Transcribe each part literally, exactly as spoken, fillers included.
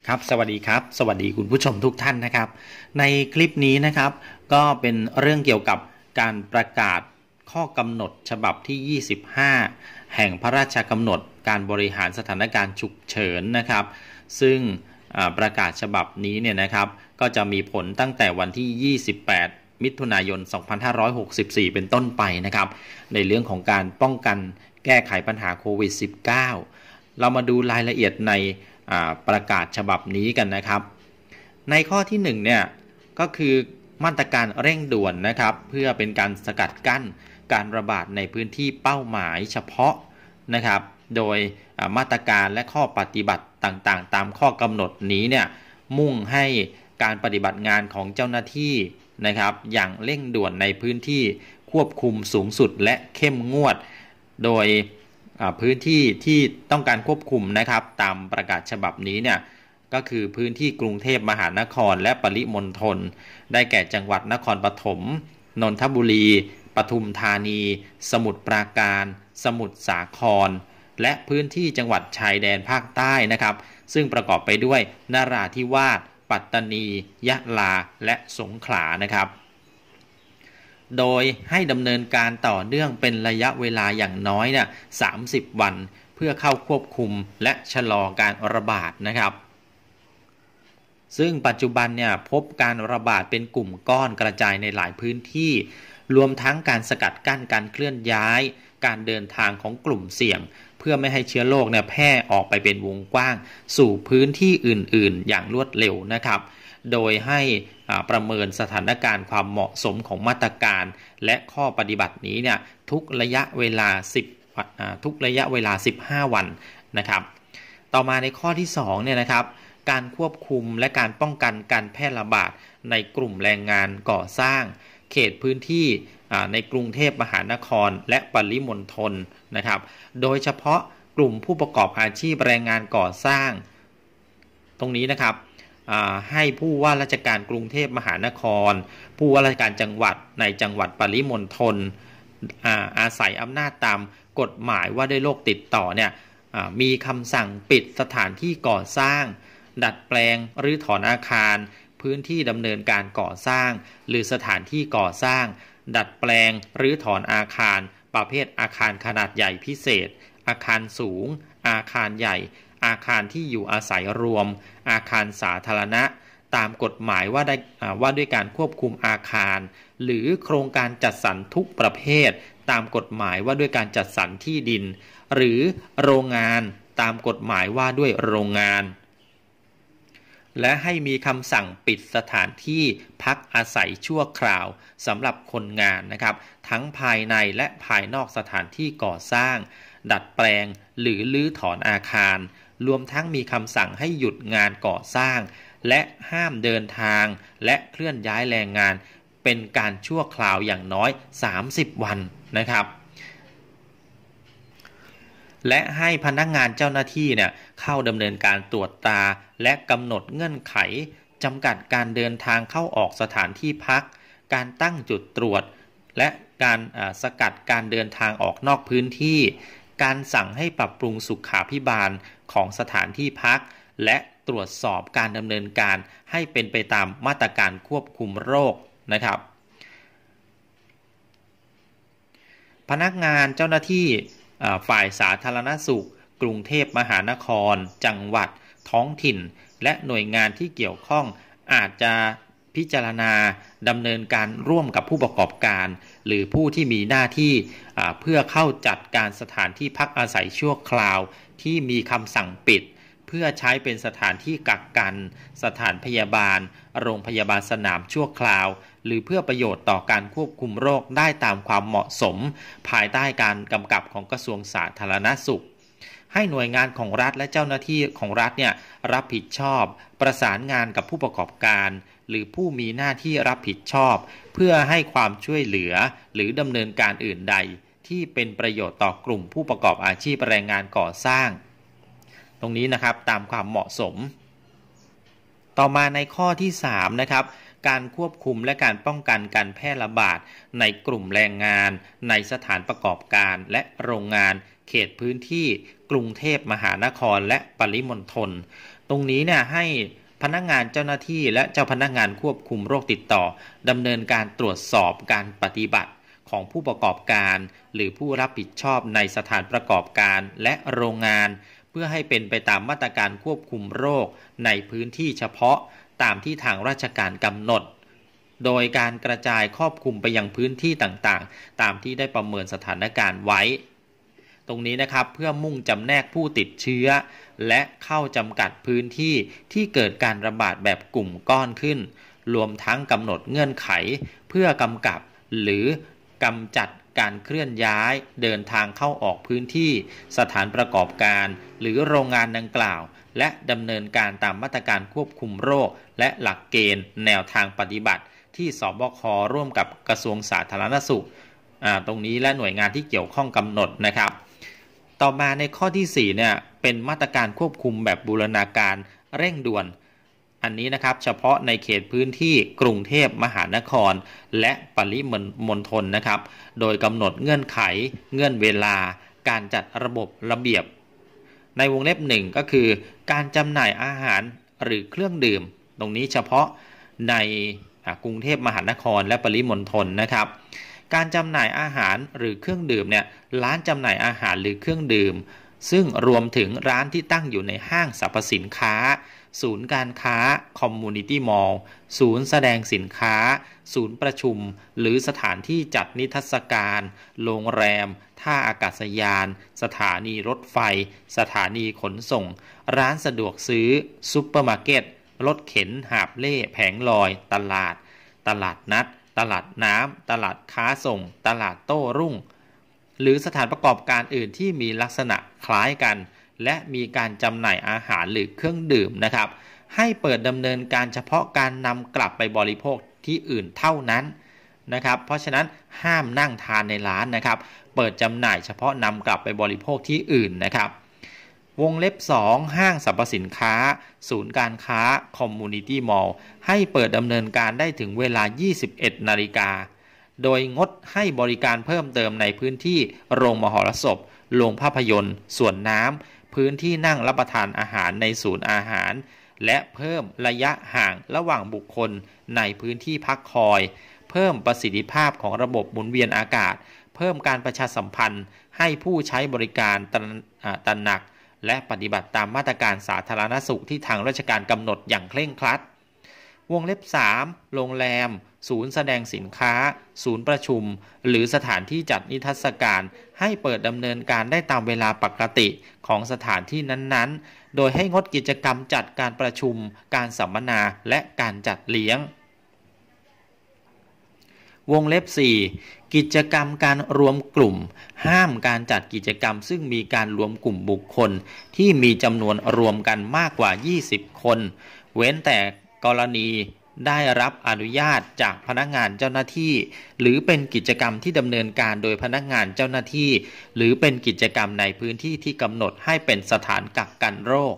ครับสวัสดีครับสวัสดีคุณผู้ชมทุกท่านนะครับในคลิปนี้นะครับก็เป็นเรื่องเกี่ยวกับการประกาศข้อกำหนดฉบับที่ยี่สิบห้าแห่งพระราชกำหนดการบริหารสถานการณ์ฉุกเฉินนะครับซึ่งประกาศฉบับนี้เนี่ยนะครับก็จะมีผลตั้งแต่วันที่ยี่สิบแปดมิถุนายนสองพันห้าร้อยหกสิบสี่เป็นต้นไปนะครับในเรื่องของการป้องกันแก้ไขปัญหาโควิด สิบเก้า เรามาดูรายละเอียดในประกาศฉบับนี้กันนะครับในข้อที่หนึ่งเนี่ยก็คือมาตรการเร่งด่วนนะครับเพื่อเป็นการสกัดกั้นการระบาดในพื้นที่เป้าหมายเฉพาะนะครับโดยมาตรการและข้อปฏิบัติต่างๆตามข้อกำหนดนี้เนี่ยมุ่งให้การปฏิบัติงานของเจ้าหน้าที่นะครับอย่างเร่งด่วนในพื้นที่ควบคุมสูงสุดและเข้มงวดโดยพื้นที่ที่ต้องการควบคุมนะครับตามประกาศฉบับนี้เนี่ยก็คือพื้นที่กรุงเทพมหานครและปริมณฑลได้แก่จังหวัดนครปฐมนนทบุรีปทุมธานีสมุทรปราการสมุทรสาครและพื้นที่จังหวัดชายแดนภาคใต้นะครับซึ่งประกอบไปด้วยนราธิวาสปัตตานียะลาและสงขลานะครับโดยให้ดำเนินการต่อเนื่องเป็นระยะเวลาอย่างน้อยเนี่ยสามสิบวันเพื่อเข้าควบคุมและชะลอการระบาดนะครับซึ่งปัจจุบันเนี่ยพบการระบาดเป็นกลุ่มก้อนกระจายในหลายพื้นที่รวมทั้งการสกัดกั้นการเคลื่อนย้ายการเดินทางของกลุ่มเสี่ยงเพื่อไม่ให้เชื้อโรคเนี่ยแพร่ออกไปเป็นวงกว้างสู่พื้นที่อื่นๆอย่างรวดเร็วนะครับโดยให้ประเมินสถานการณ์ความเหมาะสมของมาตรการและข้อปฏิบัตินี้เนี่ยทุกระยะเวลาสิบทุกระยะเวลาสิบห้าวันนะครับต่อมาในข้อที่สองเนี่ยนะครับการควบคุมและการป้องกันการแพร่ระบาดในกลุ่มแรงงานก่อสร้างเขตพื้นที่ในกรุงเทพมหานครและปริมณฑลนะครับโดยเฉพาะกลุ่มผู้ประกอบอาชีพแรงงานก่อสร้างตรงนี้นะครับให้ผู้ว่าราชการกรุงเทพมหานครผู้ว่าราชการจังหวัดในจังหวัดปริมณฑล อา, อาศัยอำนาจตามกฎหมายว่าด้วยโรคติดต่อเนี่ยมีคำสั่งปิดสถานที่ก่อสร้างดัดแปลงหรือถอนอาคารพื้นที่ดำเนินการก่อสร้างหรือสถานที่ก่อสร้างดัดแปลงหรือถอนอาคารประเภทอาคารขนาดใหญ่พิเศษอาคารสูงอาคารใหญ่อาคารที่อยู่อาศัยรวมอาคารสาธารณะตามกฎหมายว่าได้ว่าด้วยการควบคุมอาคารหรือโครงการจัดสรรทุกประเภทตามกฎหมายว่าด้วยการจัดสรรที่ดินหรือโรงงานตามกฎหมายว่าด้วยโรงงานและให้มีคำสั่งปิดสถานที่พักอาศัยชั่วคราวสำหรับคนงานนะครับทั้งภายในและภายนอกสถานที่ก่อสร้างดัดแปลงหรือรื้อถอนอาคารรวมทั้งมีคำสั่งให้หยุดงานก่อสร้างและห้ามเดินทางและเคลื่อนย้ายแรงงานเป็นการชั่วคราวอย่างน้อยสามสิบวันนะครับและให้พนักงานเจ้าหน้าที่เนี่ยเข้าดำเนินการตรวจตาและกำหนดเงื่อนไขจำกัดการเดินทางเข้าออกสถานที่พักการตั้งจุดตรวจและการสกัดการเดินทางออกนอกพื้นที่การสั่งให้ปรับปรุงสุขาภิบาลของสถานที่พักและตรวจสอบการดำเนินการให้เป็นไปตามมาตรการควบคุมโรคนะครับพนักงานเจ้าหน้าที่ฝ่ายสาธารณสุขกรุงเทพมหานครจังหวัดท้องถิ่นและหน่วยงานที่เกี่ยวข้องอาจจะพิจารณาดำเนินการร่วมกับผู้ประกอบการหรือผู้ที่มีหน้าที่เพื่อเข้าจัดการสถานที่พักอาศัยชั่วคราวที่มีคำสั่งปิดเพื่อใช้เป็นสถานที่กักกันสถานพยาบาลโรงพยาบาลสนามชั่วคราวหรือเพื่อประโยชน์ต่อการควบคุมโรคได้ตามความเหมาะสมภายใต้การกำกับของกระทรวงสาธารณสุขให้หน่วยงานของรัฐและเจ้าหน้าที่ของรัฐเนี่ยรับผิดชอบประสานงานกับผู้ประกอบการหรือผู้มีหน้าที่รับผิดชอบเพื่อให้ความช่วยเหลือหรือดำเนินการอื่นใดที่เป็นประโยชน์ต่อกลุ่มผู้ประกอบอาชีพแรงงานก่อสร้างตรงนี้นะครับตามความเหมาะสมต่อมาในข้อที่สามนะครับการควบคุมและการป้องกันการแพร่ระบาดในกลุ่มแรงงานในสถานประกอบการและโรงงานเขตพื้นที่กรุงเทพมหานครและปริมณฑลตตรงนี้เนี่ยให้พนักงานเจ้าหน้าที่และเจ้าพนักงานควบคุมโรคติดต่อดำเนินการตรวจสอบการปฏิบัติของผู้ประกอบการหรือผู้รับผิดชอบในสถานประกอบการและโรงงานเพื่อให้เป็นไปตามมาตรการควบคุมโรคในพื้นที่เฉพาะตามที่ทางราชการกำหนดโดยการกระจายครอบคลุมไปยังพื้นที่ต่างๆตามที่ได้ประเมินสถานการณ์ไว้ตรงนี้นะครับเพื่อมุ่งจำแนกผู้ติดเชื้อและเข้าจำกัดพื้นที่ที่เกิดการระบาดแบบกลุ่มก้อนขึ้นรวมทั้งกำหนดเงื่อนไขเพื่อกำกับหรือกำจัดการเคลื่อนย้ายเดินทางเข้าออกพื้นที่สถานประกอบการหรือโรงงานดังกล่าวและดำเนินการตามมาตรการควบคุมโรคและหลักเกณฑ์แนวทางปฏิบัติที่สบคร่วมกับกระทรวงสาธารณสุขตรงนี้และหน่วยงานที่เกี่ยวข้องกำหนดนะครับต่อมาในข้อที่สี่เนี่ยเป็นมาตรการควบคุมแบบบูรณาการเร่งด่วนอันนี้นะครับเฉพาะในเขตพื้นที่กรุงเทพมหานครและปริมณฑลนะครับโดยกำหนดเงื่อนไขเงื่อนเวลาการจัดระบบระเบียบในวงเล็บหนึ่งก็คือการจำหน่ายอาหารหรือเครื่องดื่มตรงนี้เฉพาะในกรุงเทพมหานครและปริมณฑลนะครับการจำหน่ายอาหารหรือเครื่องดื่มเนี่ยร้านจำหน่ายอาหารหรือเครื่องดื่มซึ่งรวมถึงร้านที่ตั้งอยู่ในห้างสรรพสินค้าศูนย์การค้าคอมมูนิตี้มอลล์ศูนย์แสดงสินค้าศูนย์ประชุมหรือสถานที่จัดนิทรรศการโรงแรมท่าอากาศยานสถานีรถไฟสถานีขนส่งร้านสะดวกซื้อซุปเปอร์มาร์เก็ตรถเข็นหาบเล่แผงลอยตลาดตลาดนัดตลาดน้ำตลาดค้าส่งตลาดโต้รุ่งหรือสถานประกอบการอื่นที่มีลักษณะคล้ายกันและมีการจำหน่ายอาหารหรือเครื่องดื่มนะครับให้เปิดดำเนินการเฉพาะการนำกลับไปบริโภคที่อื่นเท่านั้นนะครับเพราะฉะนั้นห้ามนั่งทานในร้านนะครับเปิดจำหน่ายเฉพาะนำกลับไปบริโภคที่อื่นนะครับวงเล็บสองห้างสรรพสินค้าศูนย์การค้าคอมมูนิตี้มอลล์ให้เปิดดำเนินการได้ถึงเวลา ยี่สิบเอ็ดนาฬิกาโดยงดให้บริการเพิ่มเติมในพื้นที่โรงมหรสพโรงภาพยนตร์สวนน้ำพื้นที่นั่งรับประทานอาหารในศูนย์อาหารและเพิ่มระยะห่างระหว่างบุคคลในพื้นที่พักคอยเพิ่มประสิทธิภาพของระบบหมุนเวียนอากาศเพิ่มการประชาสัมพันธ์ให้ผู้ใช้บริการตระหนักและปฏิบัติตามมาตรการสาธารณสุขที่ทางราชการกำหนดอย่างเคร่งครัดวงเล็บสามโรงแรมศูนย์แสดงสินค้าศูนย์ประชุมหรือสถานที่จัดนิทรรศการให้เปิดดำเนินการได้ตามเวลาปกติของสถานที่นั้นๆโดยให้งดกิจกรรมจัดการประชุมการสัมมนาและการจัดเลี้ยงวงเล็บสี่กิจกรรมการรวมกลุ่มห้ามการจัดกิจกรรมซึ่งมีการรวมกลุ่มบุคคลที่มีจำนวนรวมกันมากกว่ายี่สิบคนเว้นแต่กรณีได้รับอนุญาตจากพนักงานเจ้าหน้าที่หรือเป็นกิจกรรมที่ดำเนินการโดยพนักงานเจ้าหน้าที่หรือเป็นกิจกรรมในพื้นที่ที่กำหนดให้เป็นสถานกักกันโรค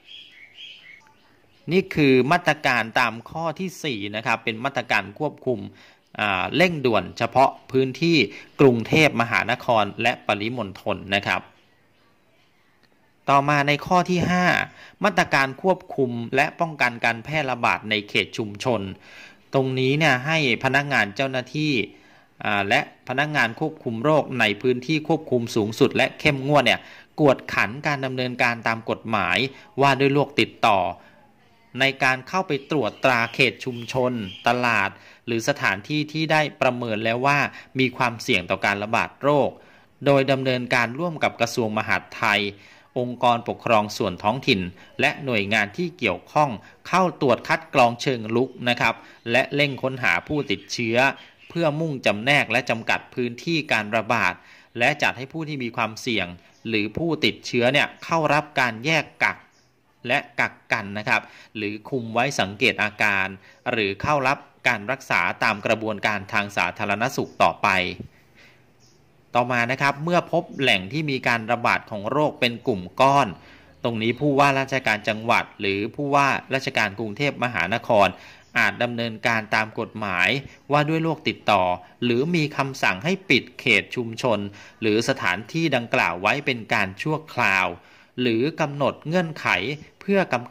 นี่คือมาตรการตามข้อที่สี่นะครับเป็นมาตรการควบคุมเร่งด่วนเฉพาะพื้นที่กรุงเทพมหานครและปริมณฑลนะครับต่อมาในข้อที่ห้ามาตรการควบคุมและป้องกันการแพร่ระบาดในเขตชุมชนตรงนี้เนี่ยให้พนักงานเจ้าหน้าที่และพนักงานควบคุมโรคในพื้นที่ควบคุมสูงสุดและเข้มงวดเนี่ยกวดขันการดำเนินการตามกฎหมายว่าด้วยโรคติดต่อในการเข้าไปตรวจตราเขตชุมชนตลาดหรือสถานที่ที่ได้ประเมินแล้วว่ามีความเสี่ยงต่อการระบาดโรคโดยดำเนินการร่วมกับกระทรวงมหาดไทยองค์กรปกครองส่วนท้องถิ่นและหน่วยงานที่เกี่ยวข้องเข้าตรวจคัดกรองเชิงลุกนะครับและเร่งค้นหาผู้ติดเชื้อเพื่อมุ่งจำแนกและจำกัดพื้นที่การระบาดและจัดให้ผู้ที่มีความเสี่ยงหรือผู้ติดเชื้อเนี่ยเข้ารับการแยกกักและกักกันนะครับหรือคุมไว้สังเกตอาการหรือเข้ารับการรักษาตามกระบวนการทางสาธารณสุขต่อไปต่อมานะครับเมื่อพบแหล่งที่มีการระบาดของโรคเป็นกลุ่มก้อนตรงนี้ผู้ว่าราชการจังหวัดหรือผู้ว่าราชการกรุงเทพมหานครอาจดำเนินการตามกฎหมายว่าด้วยโรคติดต่อหรือมีคำสั่งให้ปิดเขตชุมชนหรือสถานที่ดังกล่าวไว้เป็นการชั่วคราวหรือกำหนดเงื่อนไขเพื่อกำกับ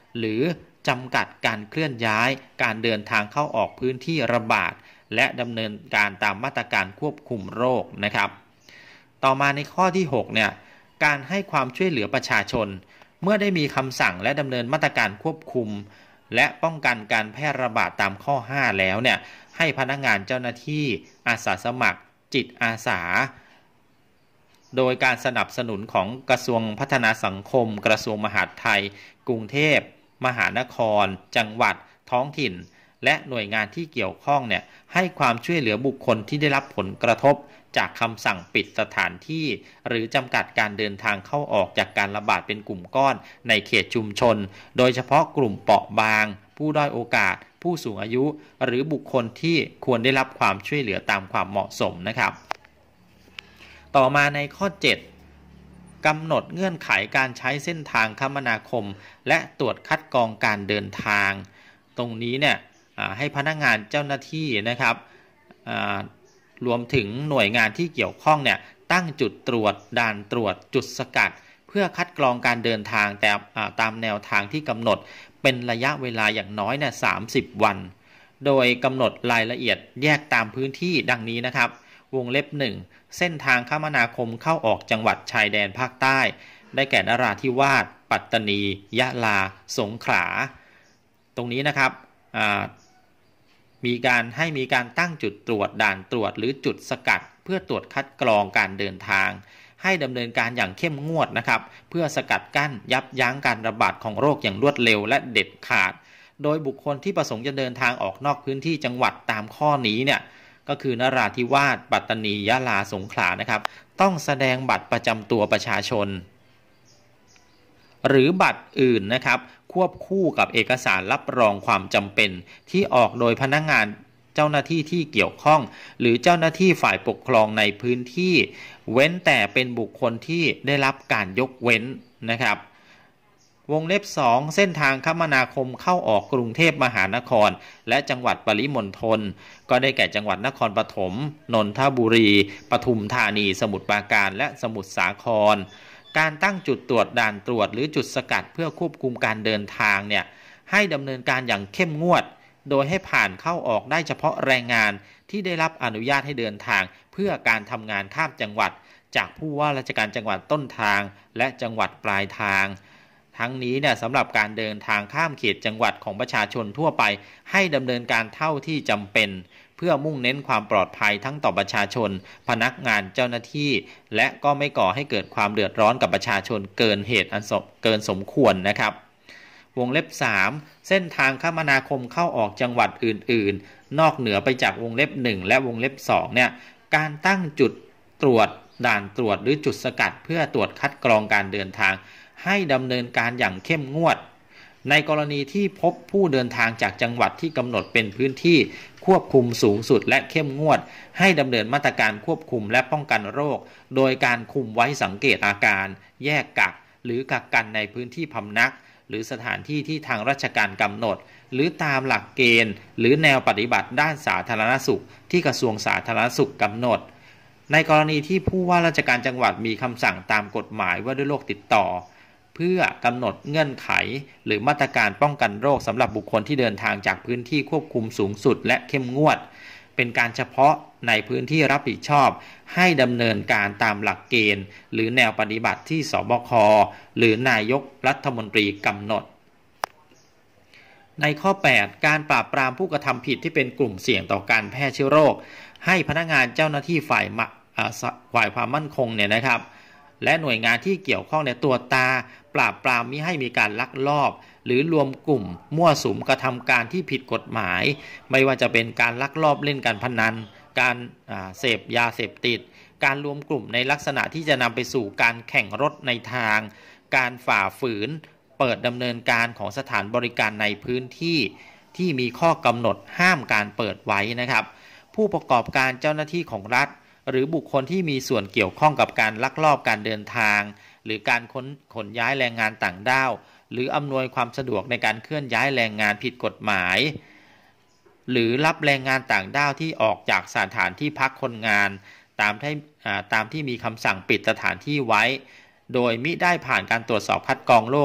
หรือจำกัดการเคลื่อนย้ายการเดินทางเข้าออกพื้นที่ระบาดและดำเนินการตามมาตรการควบคุมโรคนะครับต่อมาในข้อที่หกเนี่ยการให้ความช่วยเหลือประชาชนเมื่อได้มีคำสั่งและดำเนินมาตรการควบคุมและป้องกันการแพร่ระบาดตามข้อห้าแล้วเนี่ยให้พนักงานเจ้าหน้าที่อาสาสมัครจิตอาสาโดยการสนับสนุนของกระทรวงพัฒนาสังคมกระทรวงมหาดไทยกรุงเทพมหานครจังหวัดท้องถิ่นและหน่วยงานที่เกี่ยวข้องเนี่ยให้ความช่วยเหลือบุคคลที่ได้รับผลกระทบจากคำสั่งปิดสถานที่หรือจำกัดการเดินทางเข้าออกจากการระบาดเป็นกลุ่มก้อนในเขตชุมชนโดยเฉพาะกลุ่มเปราะบางผู้ด้อยโอกาสผู้สูงอายุหรือบุคคลที่ควรได้รับความช่วยเหลือตามความเหมาะสมนะครับต่อมาในข้อเจ็ดกำหนดเงื่อนไขการใช้เส้นทางคมนาคมและตรวจคัดกรองการเดินทางตรงนี้เนี่ยให้พนักงานเจ้าหน้าที่นะครับรวมถึงหน่วยงานที่เกี่ยวข้องเนี่ยตั้งจุดตรวจด่านตรวจจุดสกัดเพื่อคัดกรองการเดินทางแต่ตามแนวทางที่กำหนดเป็นระยะเวลาอย่างน้อยเนี่ยสามสิบวันโดยกำหนดรายละเอียดแยกตามพื้นที่ดังนี้นะครับวงเล็บหนึ่งเส้นทางคมนาคมเข้าออกจังหวัดชายแดนภาคใต้ได้แก่นราธิวาสปัตตานียะลาสงขลาตรงนี้นะครับมีการให้มีการตั้งจุดตรวจด่านตรวจหรือจุดสกัดเพื่อตรวจคัดกรองการเดินทางให้ดำเนินการอย่างเข้มงวดนะครับเพื่อสกัดกั้นยับยั้งการระบาดของโรคอย่างรวดเร็วและเด็ดขาดโดยบุคคลที่ประสงค์จะเดินทางออกนอกพื้นที่จังหวัดตามข้อนี้เนี่ยก็คือนราธิวาสปัตตานียะลาสงขลานะครับต้องแสดงบัตรประจำตัวประชาชนหรือบัตรอื่นนะครับควบคู่กับเอกสารรับรองความจำเป็นที่ออกโดยพนักงานเจ้าหน้าที่ที่เกี่ยวข้องหรือเจ้าหน้าที่ฝ่ายปกครองในพื้นที่เว้นแต่เป็นบุคคลที่ได้รับการยกเว้นนะครับวงเล็บสองเส้นทางคมนาคมเข้าออกกรุงเทพมหานครและจังหวัดปริมณฑลก็ได้แก่จังหวัดนครปฐมนนทบุรีปทุมธานีสมุทรปราการและสมุทรสาครการตั้งจุดตรวจด่านตรวจหรือจุดสกัดเพื่อควบคุมการเดินทางเนี่ยให้ดำเนินการอย่างเข้มงวดโดยให้ผ่านเข้าออกได้เฉพาะแรงงานที่ได้รับอนุญาตให้เดินทางเพื่อการทำงานข้ามจังหวัดจากผู้ว่าราชการจังหวัดต้นทางและจังหวัดปลายทางทั้งนี้เนี่ยสำหรับการเดินทางข้ามเขตจังหวัดของประชาชนทั่วไปให้ดำเนินการเท่าที่จำเป็นเพื่อมุ่งเน้นความปลอดภัยทั้งต่อประชาชนพนักงานเจ้าหน้าที่และก็ไม่ก่อให้เกิดความเดือดร้อนกับประชาชนเกินเหตุอันเกินสมควรนะครับวงเล็บสามเส้นทางคมนาคมเข้าออกจังหวัดอื่นๆนอกเหนือไปจากวงเล็บหนึ่งและวงเล็บสองเนี่ยการตั้งจุดตรวจด่านตรวจหรือจุดสกัดเพื่อตรวจคัดกรองการเดินทางให้ดำเนินการอย่างเข้มงวดในกรณีที่พบผู้เดินทางจากจังหวัดที่กำหนดเป็นพื้นที่ควบคุมสูงสุดและเข้มงวดให้ดำเนินมาตรการควบคุมและป้องกันโรคโดยการคุมไว้สังเกตอาการแยกกักหรือกักกันในพื้นที่พำนักหรือสถานที่ที่ทางราชการกำหนดหรือตามหลักเกณฑ์หรือแนวปฏิบัติด้านสาธารณสุขที่กระทรวงสาธารณสุขกำหนดในกรณีที่ผู้ว่าราชการจังหวัดมีคำสั่งตามกฎหมายว่าด้วยโรคติดต่อเพื่อกำหนดเงื่อนไขหรือมาตรการป้องกันโรคสำหรับบุคคลที่เดินทางจากพื้นที่ควบคุมสูงสุดและเข้มงวดเป็นการเฉพาะในพื้นที่รับผิดชอบให้ดำเนินการตามหลักเกณฑ์หรือแนวปฏิบัติที่สบคหรือนายกรัฐมนตรีกำหนดในข้อแปดการปราบปรามผู้กระทำผิดที่เป็นกลุ่มเสี่ยงต่อการแพร่เชื้อโรคให้พนักงานเจ้าหน้าที่ฝ่ายฝ่ายความมั่นคงเนี่ยนะครับและหน่วยงานที่เกี่ยวข้องในตรวจตาปราบปรามมิให้มีการลักลอบหรือรวมกลุ่มมั่วสุมกระทำการที่ผิดกฎหมายไม่ว่าจะเป็นการลักลอบเล่นการพนันการเสพยาเสพติดการรวมกลุ่มในลักษณะที่จะนำไปสู่การแข่งรถในทางการฝ่าฝืนเปิดดำเนินการของสถานบริการในพื้นที่ที่มีข้อกำหนดห้ามการเปิดไว้นะครับผู้ประกอบการเจ้าหน้าที่ของรัฐหรือบุคคลที่มีส่วนเกี่ยวข้องกับการลักลอบการเดินทางหรือการขนขนย้ายแรงงานต่างด้าวหรืออำนวยความสะดวกในการเคลื่อนย้ายแรงงานผิดกฎหมายหรือรับแรงงานต่างด้าวที่ออกจากสถานที่พักคนงานตามที่ตามที่มีคำสั่งปิดสถานที่ไว้โดยมิได้ผ่านการตรวจสอบคัดกรองโรค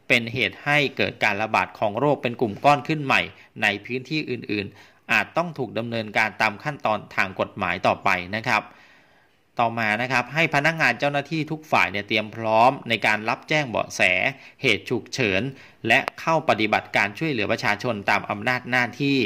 เป็นเหตุให้เกิดการระบาดของโรคเป็นกลุ่มก้อนขึ้นใหม่ในพื้นที่อื่นๆอาจต้องถูกดำเนินการตามขั้นตอนทางกฎหมายต่อไปนะครับต่อมานะครับให้พนักงานเจ้าหน้าที่ทุกฝ่ายเนี่ยเตรียมพร้อมในการรับแจ้งเบาะแสเหตุฉุกเฉินและเข้าปฏิบัติการช่วยเหลือประชาชนตามอำนาจหน้าที่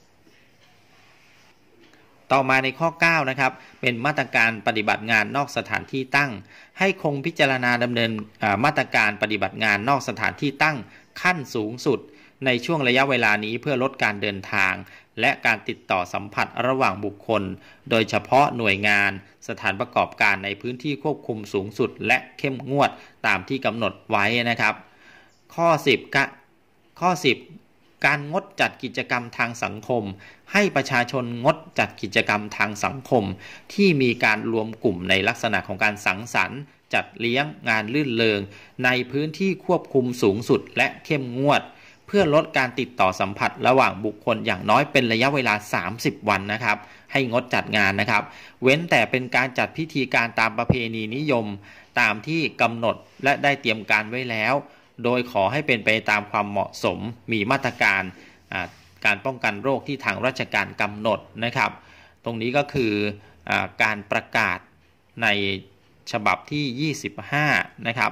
ต่อมาในข้อเก้านะครับเป็นมาตรการปฏิบัติงานนอกสถานที่ตั้งให้คงพิจารณาดำเนินมาตรการปฏิบัติงานนอกสถานที่ตั้งขั้นสูงสุดในช่วงระยะเวลานี้เพื่อลดการเดินทางและการติดต่อสัมผัสระหว่างบุคคลโดยเฉพาะหน่วยงานสถานประกอบการในพื้นที่ควบคุมสูงสุดและเข้มงวดตามที่กำหนดไว้นะครับข้อสิบข้อสิบการงดจัดกิจกรรมทางสังคมให้ประชาชนงดจัดกิจกรรมทางสังคมที่มีการรวมกลุ่มในลักษณะของการสังสรรค์จัดเลี้ยงงานลื่นเริงในพื้นที่ควบคุมสูงสุดและเข้มงวดเพื่อลดการติดต่อสัมผัสระหว่างบุคคลอย่างน้อยเป็นระยะเวลาสามสิบวันนะครับให้งดจัดงานนะครับเว้นแต่เป็นการจัดพิธีการตามประเพณีนิยมตามที่กำหนดและได้เตรียมการไว้แล้วโดยขอให้เป็นไปตามความเหมาะสมมีมาตรการการป้องกันโรคที่ทางราชการกำหนดนะครับตรงนี้ก็คือการประกาศในฉบับที่ยี่สิบห้านะครับ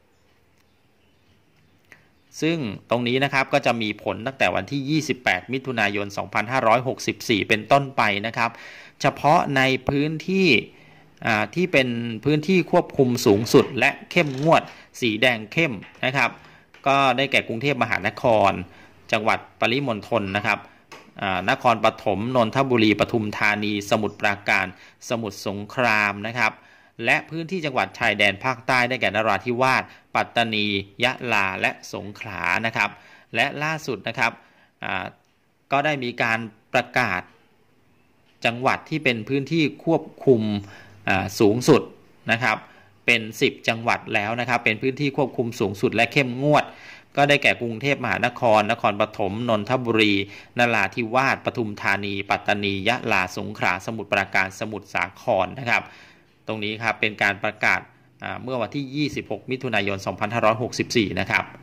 ซึ่งตรงนี้นะครับก็จะมีผลตั้งแต่วันที่ยี่สิบแปดมิถุนายนสองพันห้าร้อยหกสิบสี่เป็นต้นไปนะครับเฉพาะในพื้นที่ที่เป็นพื้นที่ควบคุมสูงสุดและเข้มงวดสีแดงเข้มนะครับก็ได้แก่กรุงเทพมหานครจังหวัดปริมณฑลนะครับนครปฐมนนทบุรีปทุมธานีสมุทรปราการสมุทรสงครามนะครับและพื้นที่จังหวัดชายแดนภาคใต้ได้แก่นราธิวาสปัตตานียะลาและสงขลานะครับและล่าสุดนะครับก็ได้มีการประกาศจังหวัดที่เป็นพื้นที่ควบคุมสูงสุดนะครับเป็นสิบจังหวัดแล้วนะครับเป็นพื้นที่ควบคุมสูงสุดและเข้มงวดก็ได้แก่กรุงเทพมหานครนครปฐมนนทบุรีนราธิวาสปทุมธานีปัตตานียะลาสงขลาสมุทรปราการสมุทรสาครนะครับตรงนี้ครับเป็นการประกาศเมื่อวันที่ยี่สิบหกมิถุนายนสองพันห้าร้อยหกสิบสี่นะครับ